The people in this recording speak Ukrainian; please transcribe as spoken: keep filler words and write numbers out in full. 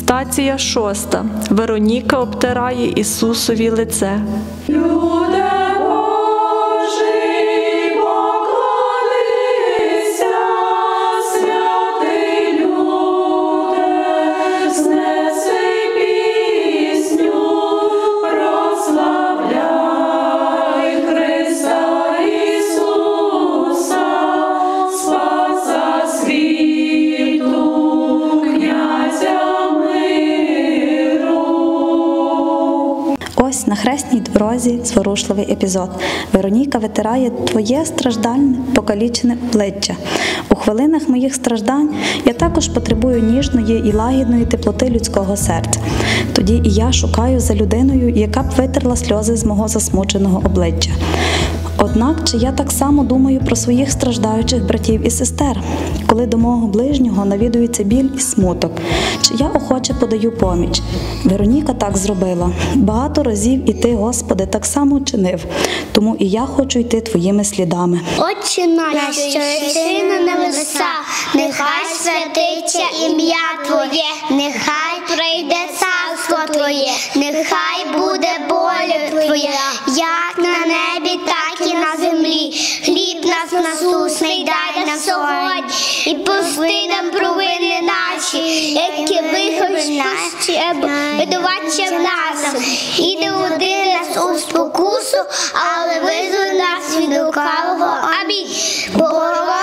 Стація шоста. Вероніка обтирає Ісусові лице. Люди Божий, поклонися, святий люде, знеси пісню, прославляй Христа Ісуса, Спаса світу, князя миру. Ось на хресній дорозі зворушливий епізод. Вероніка витирає твоє страждальне, покалічене обличчя. У хвилинах моїх страждань я також потребую ніжної і лагідної теплоти людського серця. Тоді і я шукаю за людиною, яка б витерла сльози з мого засмученого обличчя. Однак, чи я так само думаю про своїх страждаючих братів і сестер, коли до мого ближнього навідується біль і смуток? Чи я охоче подаю поміч? Вероніка так зробила. Багато разів і ти, Господи, так само чинив. Тому і я хочу йти твоїми слідами. Отче наш, що єси на небесах, нехай святиться ім'я Твоє, нехай прийде царство Твоє, нехай буде воля Твоя, як на небі, так і на землі. Хліб наш насущний дай нам сьогодні, і прости нам провини наші, які виходять видувачем нас. І не води нас у спокусу, але визволи нас від лукавого. Амінь. Бога